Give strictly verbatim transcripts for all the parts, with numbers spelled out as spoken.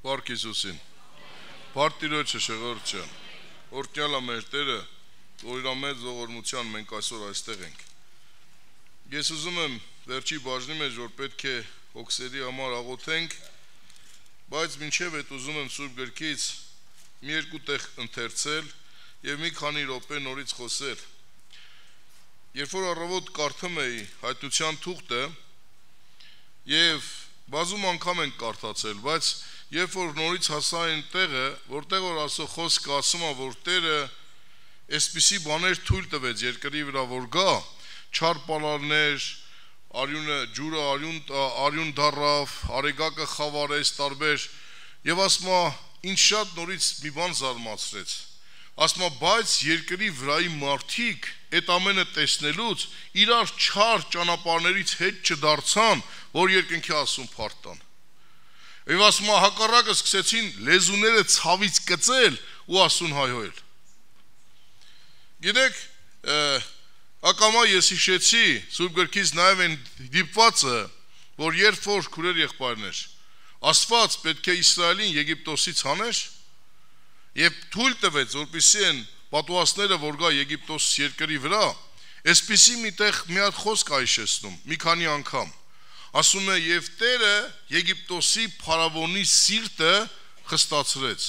Բարք Հիսուսին, Բարդ Տիրոջը շղորջան, օրհնյալ է մեր Տերը, որ իր ամեծ ողորմության մենք այսօր այստեղ ենք։ Ես ուզում եմ վերջի բաժնի մեջ, որ պետք է հոգսերի համար աղոթենք, բայց մինչև այդ ուզում եմ Սուրբ Գրքից մի երկու տեղ ընթերցել եւ մի քանի րոպե նորից խոսել։ Երբ որ առավոտ կարդում էի հայտնության թուղթը եւ բազում անգամ ենք կարդացել, բայց երբ որ նորից հասա այն տեղը, որտեղ որ ասո խոսքը ասում է, որ Տերը այսպիսի բաներ թույլ տվեց երկրի վրա, որ գա, չար պալարներ, արյունը, ջուրը արյուն, արյուն դառավ, արեգակը խավարեց տարբեր, եւ ասма ինչ շատ նորից մի բան զարմացրեց։ Ասма բայց երկրի վրայի մարդիկ այդ ամենը տեսնելուց իրար չար ճանապարհներից հետ չդարձան, որ երկնքի ասում փարտան։ Եվ ասма հակառակը սկսեցին լեզուները ցավից կծել ու ասուն հայհոյել։ Գիտեք, ակամա ես հիշեցի Սուրբ Գրքից նաև այն դիպվածը, որ երբ որ քուրեր եղբայրներ, Աստված պետք է Իսրայելին Եգիպտոսից հաներ եւ թույլ տվեց, որպեսզի այն պատուհասները, որ գա Եգիպտոս երկրի վրա, այսպիսի միտեղ մի հատ խոսք այշեցնում, մի քանի անգամ։ Ասում է եւ Տերը Եգիպտոսի փարավոնի սիրտը խստացրեց։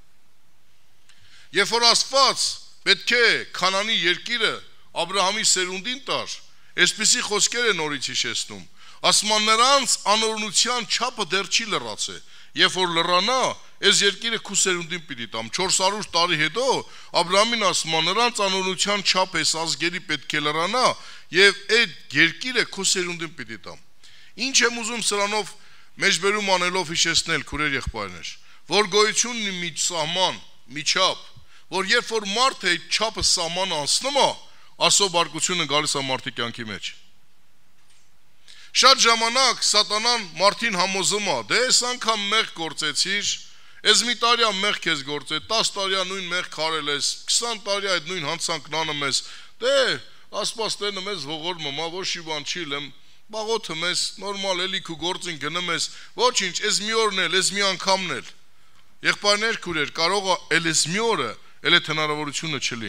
Երբ որ Աստված պետք է Քանանի երկիրը Աբրահամի սերունդին տար, այսպիսի խոսքեր է նորից հիշեցնում։ Ասում է նրանց անօրնության չափը դեռ չի լրացել։ Երբ որ լրանա, այս երկիրը քու սերունդին պիտի տամ։ չորս հարյուր տարի հետո Աբրահամին ասում է նրանց անօրնության չափը այս ազգերի պետք է լրանա եւ այդ երկիրը քու սերունդին պիտի տամ։ Ինչ եմ ուզում սրանով մեջբերում անելով հիշեցնել քուրեր եղբայրներ, որ գոյություն ունի մի սահման, մի չափ, որ երբ որ մարդը այդ չափը սահման անցնում է, ասո բարկությունը գալիս է մարդի կյանքի մեջ։ Շատ ժամանակ սատանան մարդին համոզում է, դե այս անգամ մեղք գործեցիր, այս մի տարի մեղք քեզ գործել, տասը տարի նույն մեղք արել ես, քսան տարի այդ նույն հանցանքն անում ես, դե Աստված Տերը մեզ ողորմում է, ոչ մի բան չի լեմ, բաղոթում ես, նորմալ էլի քու գործին գնում ես, ոչինչ, այս մի օրն էլ, այս մի անգամն էլ։ Եղբայրներ, քուրեր, կարող է էլ այս մի օրը, էլ այդ հնարավորությունը չլի։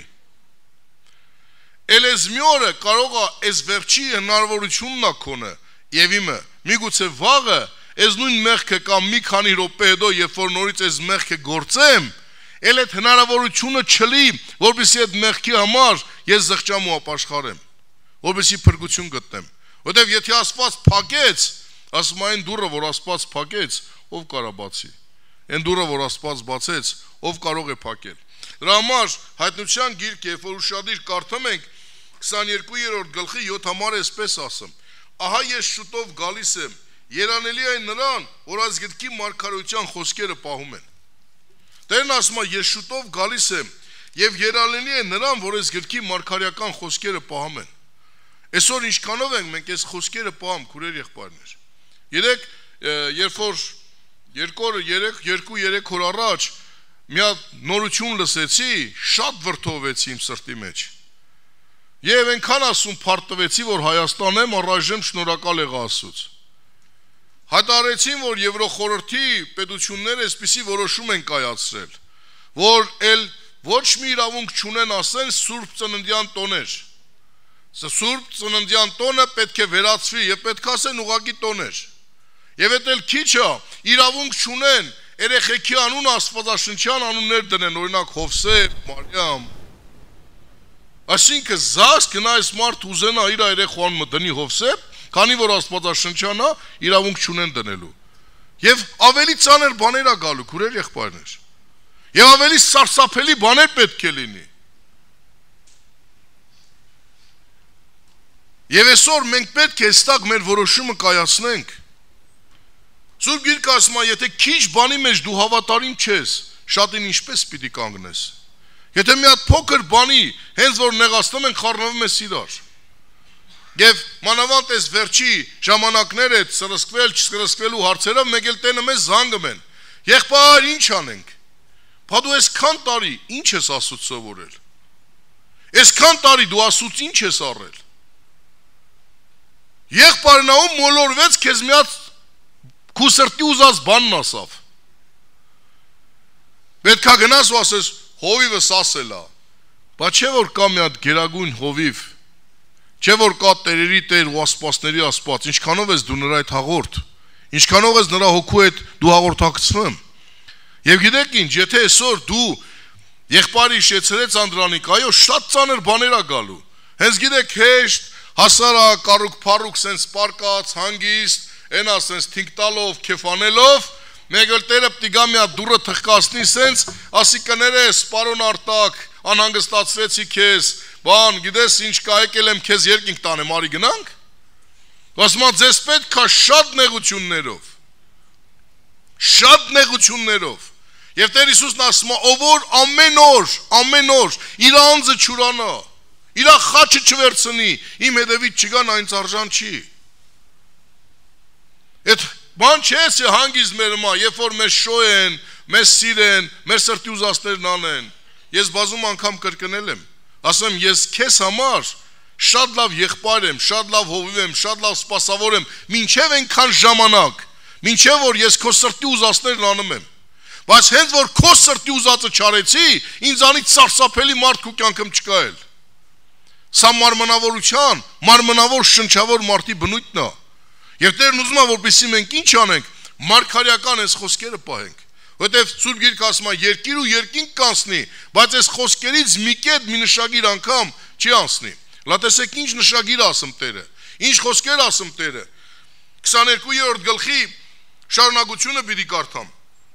Էլ այս մի օրը կարող է այս վերջի հնարավորությունն է քոնը, եւ իմը, միգուցե վաղը այս նույն մեղքը կամ մի քանի րոպե հետո, երբ որ նորից այս մեղքը գործեմ, էլ այդ հնարավորությունը չլի, որպեսզի այդ մեղքի համար ես զղջամ ու ապաշխարեմ, որպեսզի փրկություն գտնեմ։ Որտեւ եթե Աստված փակեց, ասում այն դուռը, որ Աստված փակեց, ով կարա բացի։ Այն դուռը, որ Աստված բացեց, ով կարող է փակել։ Դրա համար հայտնության գիրքը, երբ որ ուշադիր կարդում ենք, քսաներկուերորդ գլխի յոթ համար էսպես ասում. Ահա ես շուտով գալիս եմ, երանելի այն նրան, որ ազգի մարգարեության խոսքերը պահում են։ Տերն ասում է, ես շուտով գալիս եմ, եւ երանելի է նրան, որ ազգի մարգարեական խոսքերը պահում են։ Այսօր ինչքանով ենք մենք այս խոսքերը պահում, քուրեր եղբայրներ։ Երեք, երբ որ երկու երեք օր առաջ մի հատ նորություն լսեցի, շատ վրդովվեցի իմ սրտի մեջ։ Եվ այնքան ասում փարտվեցի, որ Հայաստան եմ առայժմ շնորհակալ եղա Աստծուց։ Հայտարարեցին, որ Եվրոխորհրդի պետությունները այսպիսի որոշում են կայացրել, որ էլ ոչ մի իրավունք չունեն ասեն Սուրբ Ծննդյան տոներ։ Սուրբ Ծննդյան տոնը պետք է վերացվի եւ պետք է ասեն ուղակի տոներ։ Եվ այդ էլ քիչ է, իրավունք չունեն երեխեքի անուն աստվածաշնչյան անուններ դնեն, օրինակ Հովսեփ, Մարիամ։ Այսինքն զաս կնայես մարդ ուզենա իր երեխու անունը դնի Հովսեփ, քանի որ աստվածաշնչյան է, իրավունք չունեն դնելու։ Եվ ավելի ծանր բաներ է գալու, քուրեր եղբայրներ։ Եվ ավելի սարսափելի բաներ պետք է լինի։ Եվ այսօր մենք պետք է ստակ մեր որոշումը կայացնենք։ Սուրբ Գիրքը ասում է, եթե քիչ բանի մեջ դու հավատարիմ չես, շատին ինչպես պիտի կանգնես։ Եթե մի հատ փոքր բանի, հենց որ նեղացնում են, խառնվում ես իրար։ Եվ մանավանդ այս վերջի ժամանակները սրսկվել, չսրսկվելու հարցերով մեկ էլ տենը մեզ զանգում են։ Եղբայր, ինչ անենք։ Բա դու այսքան տարի ինչ ես Աստծուց սովորել։ Այսքան տարի դու Աստծուց ինչ ես առել։ Եղբայրն ում մոլորվեց, քեզ մի հատ քու սրտի ուզած բանն ասավ։ Պետք է գնաս ու ասես հովիվս ասել է, բայց չէ որ կա մի հատ գերագույն հովիվ, չէ որ կա տերերի տեր ու ասպասների ասպաց, ինչքանով ես դու նրա այդ հաղորդ, ինչքանով ես նրա հոգու հետ դու հաղորդակցվում։ Եվ գիտեք ինչ, եթե այսօր դու եղբայրը հիշեցրեց Անդրանիկ, այո, շատ ծանր բաներ ա գալու։ Հենց գիտեք հեշտ, հասարա, կարուկ փառուկ սենց պարկած, հանգիստ, այնա սենց թինք տալով, քեֆանելով, մեկ էլ տերը պտի գա մի հատ դուրը թխկացնի սենց, ասի կներես, պարոն Արտակ, անհանգստացրեցի քեզ, բան, գիտես ինչ կա, եկել եմ քեզ երկինք տանեմ, արի գնանք։ Ասում ա ձեզ պետք է շատ նեղություններով, շատ նեղություններով։ Եվ Տեր Հիսուսն ասում է, ով որ ամեն օր, ամեն օր իր անձը չուրանա, իր խաչը չվերցնի, իմ հետևից չգան, այնց արժան չի։ Այդ բան չէ, թե հանգիստ մեր մա, երբ որ մեզ շոյեն, մեզ սիրեն, մեր սրտի ուզածներն անեն։ Ես բազում անգամ կրկնել եմ, ասում եմ, ես քեզ համար շատ լավ եղբայր եմ, շատ լավ հովիվ եմ, շատ լավ սպասավոր եմ, մինչև այնքան ժամանակ, մինչև որ ես քո սրտի ուզածներն անում եմ։ Բայց հենց որ քո սրտի ուզածը չարեցի, ինձանից սարսափելի մարդ քո կյանքում չկա էլ։ Սա մարմնավորության, մարմնավոր շնչավոր մարդի բնույթն է։ Եվ Տերն ուզում է, որպեսզի մենք ինչ անենք, մարգարեական այս խոսքերը պահենք։ Որտեվ Սուրբ Գիրքը ասում է, երկիր ու երկինք կանցնի, բայց այս խոսքերից մի կետ, մի նշագիր անգամ չի անցնի։ Լա տեսեք ինչ նշագիր ասում Տերը, ինչ խոսքեր ասում Տերը։ քսաներկուերորդ գլխի շարունակությունը պիտի կարդամ։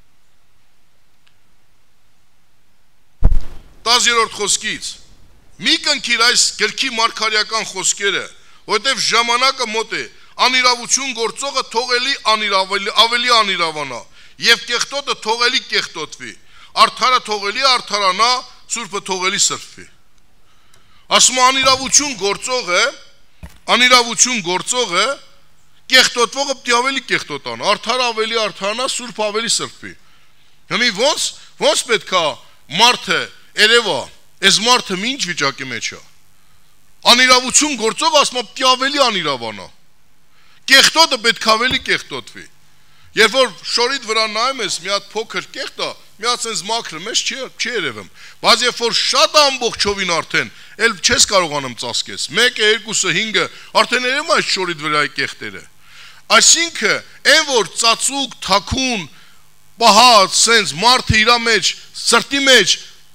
տասներորդ խոսքից մի կնքիր այս գրքի մարգարեական խոսքերը, որտեվ ժամանակը մոտ է, անիրավություն գործողը թողելի անիրավելի ավելի անիրավանա եւ կեղտոտը թողելի կեղտոտվի, արդարը թողելի արդարանա, սուրբը թողելի սրբվի։ Ասում անիրավություն գործողը, անիրավություն գործողը կեղտոտվողը պիտի ավելի կեղտոտանա, արդարը ավելի արդարանա, սուրբը ավելի սրբվի։ Հիմա ոնց ոնց պետք է մարդը երևա, այս մարդը ինչ վիճակի մեջ է։ Անիրավություն գործող ասում է պիտի ավելի անիրավանա։ Կեղտոտը պետք է ավելի կեղտոտվի։ Երբ որ շորիդ վրա նայում ես, մի հատ փոքր կեղտ է, մի հատ sense մաքրը մեջ չի չի երևում։ Բայց երբ որ շատ ամբողջովին արդեն, էլ չես կարողանում ծածկես։ մեկը, երկուսը, հինգը, արդեն երևում է այս շորիդ վրայի կեղտերը։ Այսինքն, այն որ ծածուկ, թաքուն, պահած, sense մարդը իր մեջ, սրտի մեջ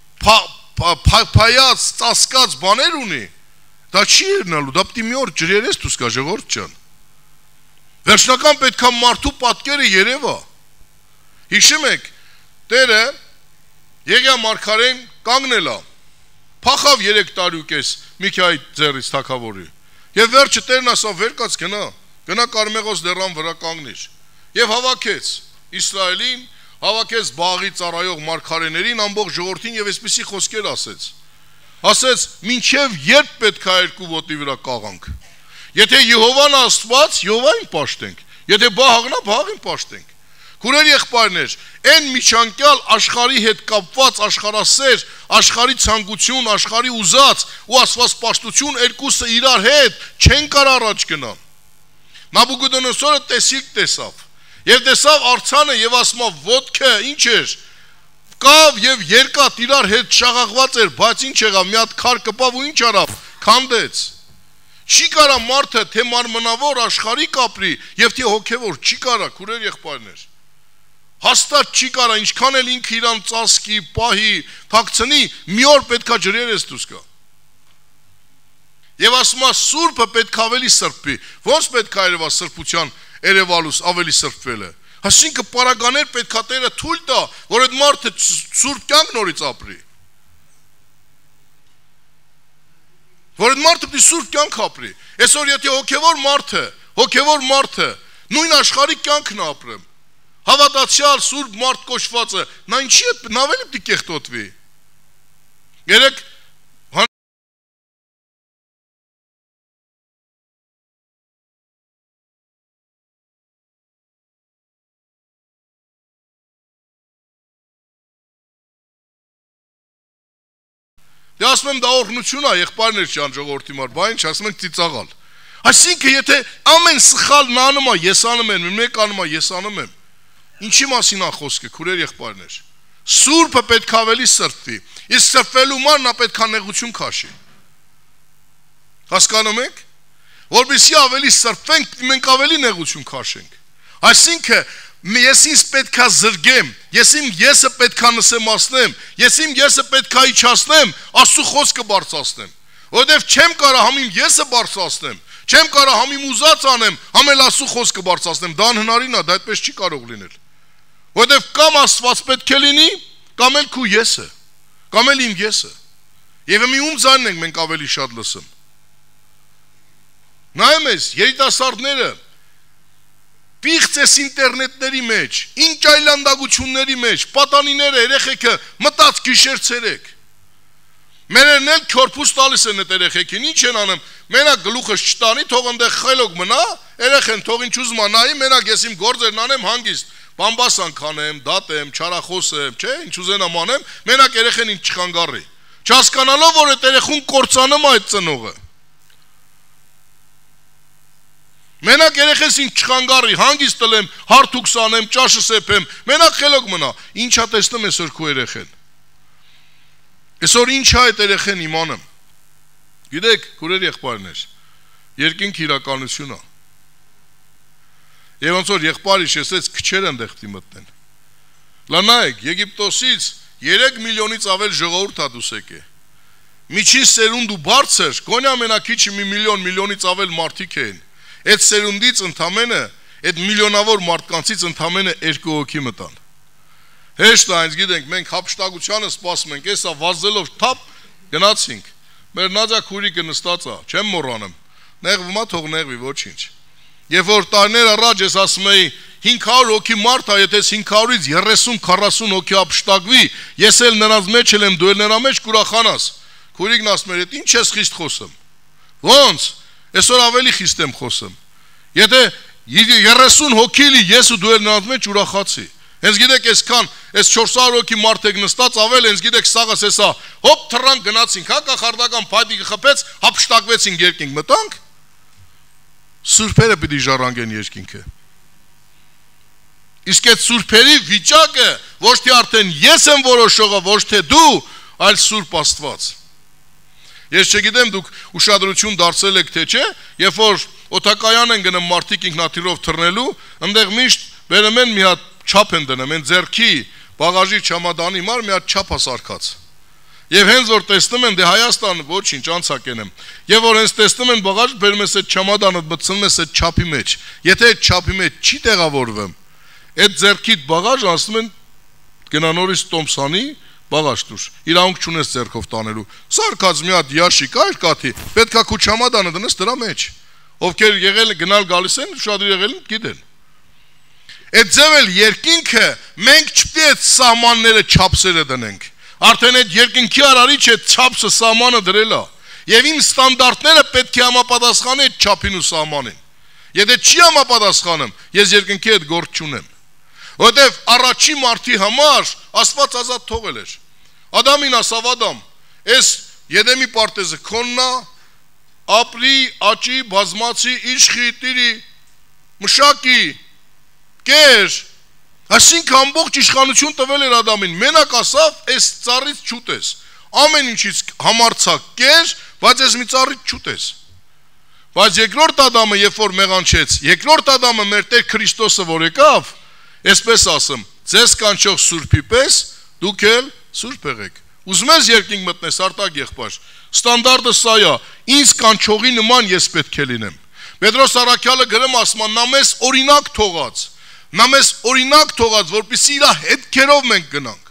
փայած, ծածկած բաներ ունի, դա չի ելնալու, դա պիտի մի օր ջրերես դուս կա ժողովուրդ ջան։ Վերջնական պետք է մարդու պատկերը երևա։ Հիշում եք, Տերը Եղիա մարգարեն կանգնել է, փախավ երեք տարի ու կես Միքիայի ձեռից թագավորի։ Եվ վերջը Տերն ասավ վեր կաց գնա, գնա Կարմեղոս դեռան վրա կանգնիր։ Եվ հավաքեց Իսրայելին, հավաքեց Բաղի ծառայող մարգարեներին, ամբողջ ժողովրդին եւ այսպիսի խոսքեր ասեց։ Ասեց, մինչև երբ պետք է երկու ոտի վրա կաղանք։ Եթե Եհովան Աստված, Եհովային պաշտենք, եթե Բաղն է, Բաղին պաշտենք։ Քուրեր եղբայրներ, այն միջանկյալ աշխարհի հետ կապված աշխարհասեր, աշխարհի ցանկություն, աշխարհի ուզած ու աստվածպաշտություն երկուսը իրար հետ չեն կարող առաջ գնալ։ Նաբուկոդոնոսորը տեսիլք տեսավ, եւ տեսավ արցանը եւ ասում է ոտքը ինչ էր, կավ եւ երկաթ իրար հետ շաղաղված էր, բայց ինչ եղավ, մի հատ քար կպավ ու ինչ արավ, քանդեց։ Չի կարա մարդը թե մարմնավոր աշխարհի կապրի եւ թե հոգեվոր, չի կարա, քուրեր եղբայրներ։ Հաստատ չի կարա, ինչքան էլ ինքը իրան ծածկի, պահի, թաքցնի, մի օր պետքա ջրերես դուս գա։ Եվ ասում է սուրբը պետք ավելի սրբի։ Ոնց պետք է երևա սրբության երևալուս ավելի սրբվելը։ Այսինքն պարագաներ պետքա Տերը թույլ տա, որ այդ մարդը սուրբ կյանք նորից ապրի։ Որ այդ մարդը պիտի սուրբ կյանք ապրի։ Այսօր եթե հոգևոր մարդը, հոգևոր մարդը նույն աշխարհի կյանքն ապրեմ, հավատացյալ սուրբ մարդ կոչվածը, նա ինչի է, նա ավելի պիտի կեղտոտվի։ Երեք Դե ասում եմ դա օրհնություն է, եղբայրներ ջան, ժողովրդի մար, բա ինչ ասում ենք ծիծաղալ։ Այսինքն եթե ամեն սխալն անում է, ես անում եմ, մեկ անում է, ես անում եմ։ Ինչի մասին է խոսքը, քուրեր եղբայրներ։ Սուրբը պետք է ավելի սրբվի, իսկ սրբվելու ման նա պետք է նեղություն քաշի։ Հասկանում եք, որպեսզի ավելի սրբվենք, մենք ավելի նեղություն քաշենք։ Այսինքն ես ինձ պետք է զրգեմ, ես իմ եսը պետք է նսեմացնեմ, ես իմ եսը պետք է իջացնեմ, Աստծո խոսքը բարձրացնեմ, որովհետև չեմ կարող համ իմ եսը բարձրացնեմ, չեմ կարող համ իմ ուզած անեմ, համ էլ Աստծո խոսքը բարձրացնեմ, դա անհնարին է, դա այդպես չի կարող լինել։ Որովհետև կամ Աստված պետք է լինի, կամ էլ քու եսը, կամ էլ իմ եսը։ Եվ մի ում ձայնն ենք մենք ավելի շատ լսում։ Նայում ես, երիտասարդները պիղծ ես ինտերնետների մեջ, ինչ այլանդակությունների մեջ, պատանիները, երեխեքը մտած գիշեր ցերեկ։ Մերերն էլ քորփուս տալիս են այդ երեխեքին, ինչ են անում, մենակ գլուխս չտանի, թող այնտեղ խելոք մնա, երեխեն թող ինչ ուզում նայի, մենակ ես իմ գործերն անեմ հանգիստ, բամբասան քանեմ, դատեմ, չարախոսեմ, չէ, ինչ ուզենամ անեմ, մենակ երեխեն ինչ չխանգարի։ Չհասկանալով, որ այդ երեխուն կործանում այդ ծնողը։ Մենակ երեխես ինչ չխանգարի, հանգիստ տլեմ, հարթուկ սանեմ, ճաշը սեփեմ, մենակ խելոք մնա, ինչա տեսնում այսօր քո երեխեն։ Այսօր ինչա այդ երեխեն իմանում։ Գիտեք, քուրեր եղբայրներ, երկինք իրականություն է։ Եվ ոնց որ եղբայրը շեսեց քչեր են դեղտի մտնեն։ Լանայեք, Եգիպտոսից երեք միլիոնից ավել ժողովուրդ ա դուս եկե։ Միջին սերունդ ու բարձր, գոնե ամենակիչը մի միլիոն, միլիոնից ավել մարդիկ էին։ Այդ սերունդից ընդամենը, այդ միլիոնավոր մարդկանցից ընդամենը երկու հոգի մտան։ Հեշտ է, այնց գիտենք, մենք հափշտակությանը սպասում ենք, եսա վազելով թափ գնացինք։ Մեր նազա քուրիկը նստած է, չեմ մոռանում։ Նեղվում է, թող նեղվի, ոչինչ։ Երբ որ տարիներ առաջ ես ասում էի հինգ հարյուր հոգի մարդ է, եթե հինգ հարյուրից երեսուն քառասուն հոգի հափշտակվի, ես էլ նրանց մեջ էլ եմ, դու էլ նրա մեջ կուրախանաս։ Քուրիկն ասում էր, «Ինչ ես խիստ խոսում»։ Ոնց? Այսօր ավելի խիստ եմ խոսում։ Եթե երեսուն հոգի լի, ես ու դու էլ նրանց մեջ ուրախացի։ Հենց գիտեք, այսքան, այս չորս հարյուր հոգի մարդ եք նստած, ավել հենց գիտեք, սաղս էսա, հոպ թռանք գնացինք, հա կախարդական փայտիկը խփեց, հափշտակվեցինք երկինք, մտանք։ Սուրբերը պիտի ժառանգեն երկինքը։ Իսկ այդ սուրբերի վիճակը ոչ թե արդեն ես եմ որոշողը, ոչ թե դու, այլ Սուրբ Աստված։ Ես չգիտեմ դուք ուշադրություն դարձել եք թե չէ, երբ որ օթակայան են գնում մարդիկ ինքնաթիռով թռնելու, այնտեղ միշտ բերում են մի հատ չափ են դնում, այն ձեռքի բաղաժի չամադանի մար մի հատ չափ է սարքած։ Եվ հենց որ տեսնում են, դե Հայաստան ոչինչ անցակ ենեմ։ Եվ որ հենց տեսնում են բաղաժ, բերում ես այդ չամադանը, մտցնում ես այդ չափի մեջ։ Եթե այդ չափի մեջ չի տեղավորվում, այդ ձեռքիդ բաղաժ ասում են գնա նորից Տոմսանի բաղաշ դուր, իրավունք չունես ձեռքով տանելու, սարկած մի հատ յաշիկ այր կաթի, պետք է քո չամադանը դնես դրա մեջ, ովքեր եղել գնալ գալիս են, շատ եղել են գիտեն։ Այդ ձևել երկինքը մենք չպետք է այդ սահմանները չափսերը դնենք, արդեն այդ երկինքի արարիչ այդ չափսը սահմանը դրել է, եւ իմ ստանդարտները պետք է համապատասխանի այդ չափին ու սահմանին։ Եթե չի համապատասխանում, ես երկինքի հետ գործ չունեմ։ Որտեվ առաջի մարդի համար Աստված ազատ թողել էր։ Ադամին ասավ Ադամ, այս Եդեմի պարտեզը քոննա, ապրի, աճի, բազմացի, իշխի, տիրի, մշակի, կեր, այսինքն ամբողջ իշխանություն տվել էր Ադամին, մենակ ասավ, այս ծառից չուտես, ամեն ինչից համարձակ կեր, բայց այս մի ծառից չուտես։ Բայց երկրորդ Ադամը, երբ որ մեղանչեց, երկրորդ Ադամը մեր Տեր Քրիստոսը որ եկավ, այսպես ասեմ, ձեզ կանչող սուրբի պես, դուք էլ սուրբ եղեք։ Ուզում ես երկինք մտնես, արտակ եղբայր, ստանդարտը սա է, ինձ կանչողի նման ես պետք է լինեմ։ Պետրոս առաքյալը գրում ասում է, նա մեզ օրինակ թողած, նա մեզ օրինակ թողած, որպեսզի իր հետքերով մենք գնանք։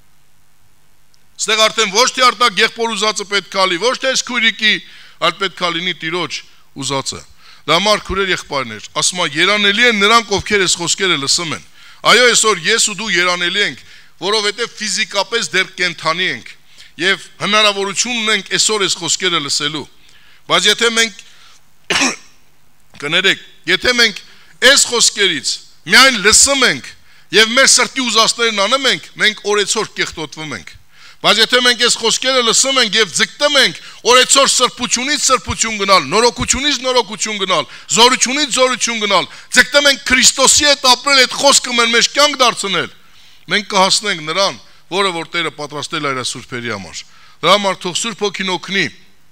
Ստեղ արդեն ոչ թե արտակ եղբոր ուզածը պետք է լինի, ոչ թե այս քույրիկի, այլ պետք է լինի Տիրոջ ուզածը։ Դա մար քուրեր եղբայրներ, ասում է, երանելի են նրանք, ովքեր այս խոսքերը լսում են։ Այո, այսօր ես ու դու երանելի ենք, որովհետև ֆիզիկապես դեռ կենթանի ենք եւ հնարավորություն ունենք այսօր այս խոսքերը լսելու։ Բայց եթե մենք կներեք, եթե մենք այս խոսքերից միայն լսում ենք եւ մեր սրտի ուզածներն անում ենք, մենք օրեցօր կեղտոտվում ենք։ Բայց եթե մենք այս խոսքերը լսում ենք եւ ձգտում ենք օրեցօր սրբությունից սրբություն գնալ, նորոգությունից նորոգություն գնալ, զորությունից զորություն գնալ, ձգտում ենք Քրիստոսի հետ ապրել, այդ խոսքը մեր մեջ կյանք դարձնել, մենք կհասնենք նրան, որը որ Տերը պատրաստել է իր սուրբերի համար։ Դրա համար թող Սուրբ Հոգին օգնի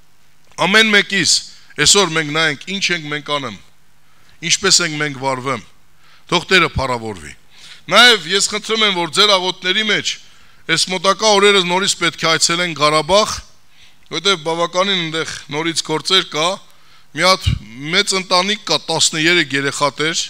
ամեն մեկիս, այսօր մենք նայենք ինչ ենք մենք անեմ, ինչպես ենք մենք վարվեմ, թող Տերը փառավորվի։ Նաև ես խնդրում եմ, որ ձեր աղոթների մեջ այս մոտակա օրերս նորից պետք է այցելեն Ղարաբաղ, որտեղ բավականին այնտեղ նորից գործեր կա, մի հատ մեծ ընտանիք կա տասներեք երեխաներ,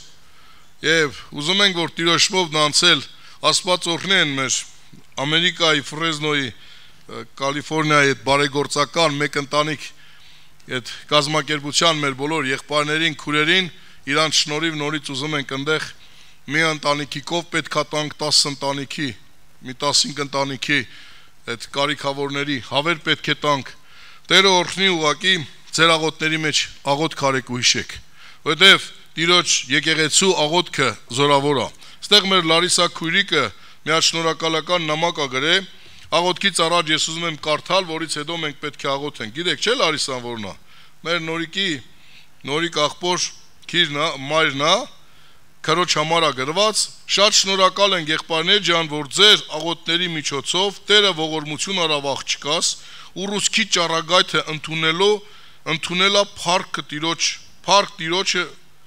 եւ ուզում ենք որ Տիրոջով նանցել Աստված օրհնի են մեր Ամերիկայի Ֆրեզնոյի Կալիֆոռնիայի այդ բարեգործական մեկ ընտանիք այդ կազմակերպության մեր բոլոր եղբայրներին, քուրերին իրանց շնորհիվ նորից ուզում ենք այնտեղ մի ընտանիքի կով պետքա տանք տասը ընտանիքի, մի տասնհինգ ընտանիքի այդ կարիքավորների հավեր պետք է տանք։ Տերը օրհնի ուղակի ձեր աղոթների մեջ աղոթք արեք ու հիշեք, որովհետև Տիրոջ եկեղեցու աղոթքը զորավոր է։ Այստեղ մեր Լարիսա քույրիկը մի հատ շնորհակալական նամակ ա գրել, աղոթքից առաջ ես ուզում եմ կարդալ, որից հետո մենք պետք է աղոթենք։ Գիտեք, չէ՞ Լարիսան որն է։ Մեր նորիկի նորիկ աղբոր քիրն է, մայրն է, քրոջ համար ա գրված։ Շատ շնորհակալ ենք եղբայրներ ջան, որ ձեր աղոթների միջոցով Տերը ողորմություն արավ աղջկաս ու ռուսքի ճառագայթը ընդունելով ընդունելա փառքը Տիրոջ, փառք Տիրոջը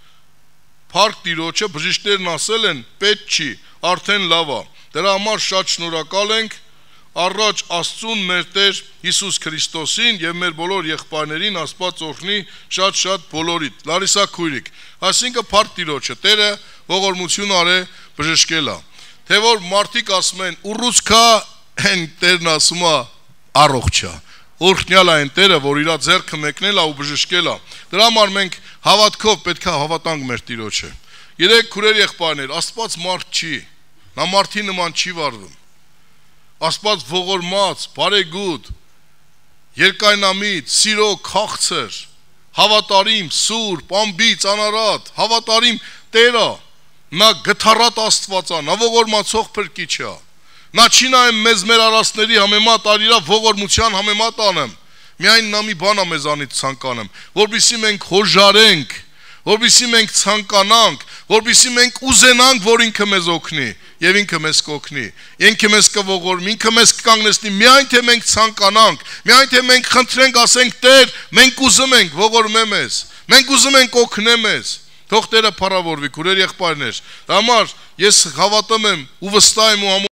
Փառք Տիրոջը բժիշկներն ասել են պետք չի, արդեն լավ է։ Դրա համար շատ շնորհակալ ենք առաջ Աստծուն մեր Տեր Հիսուս Քրիստոսին եւ մեր բոլոր եղբայրներին Աստված օրհնի շատ-շատ բոլորիդ։ Լարիսա քույրիկ, այսինքն փառք Տիրոջը, Տերը ողորմություն արե բժշկելա։ Թե որ մարդիկ ասում են ուռուցքա, են Տերն ասում է առողջ է։ Օրհնյալ է այն Տերը, որ իր ձեռքը մեկնել է ու բժշկել է։ Դրա համար մենք հավատքով պետք է հավատանք մեր Տիրոջը։ Երեք քուրեր եղբայրներ, Աստված մարդ չի, նա մարդի նման չի վարվում։ Աստված ողորմած, բարեգութ, երկայնամիտ, սիրո, քաղցր, հավատարիմ, սուրբ, անբիծ, անարատ, հավատարիմ Տեր է։ Նա գթառատ Աստված է, նա ողորմացող Փրկիչ է։ Նա չի նայում մեզ մեր արածների համեմատ, այլ իր ողորմության համեմատ անեմ։ Միայն նա մի բան է մեզանից ցանկանում, որպեսզի մենք հոժարենք, որպեսզի մենք ցանկանանք, որպեսզի մենք ուզենանք, որ ինքը մեզ օգնի, եւ ինքը մեզ կօգնի, ինքը մեզ կողորմի, ինքը մեզ կկանգնեցնի, միայն թե մենք ցանկանանք, միայն թե մենք խնդրենք, ասենք Տեր, մենք ուզում ենք, ողորմե մեզ, մենք ուզում ենք օգնե մեզ, թող Տերը փառավորվի, քուրեր եղբայրներ։ Դա համար ես հավատում եմ ու վստահ եմ ու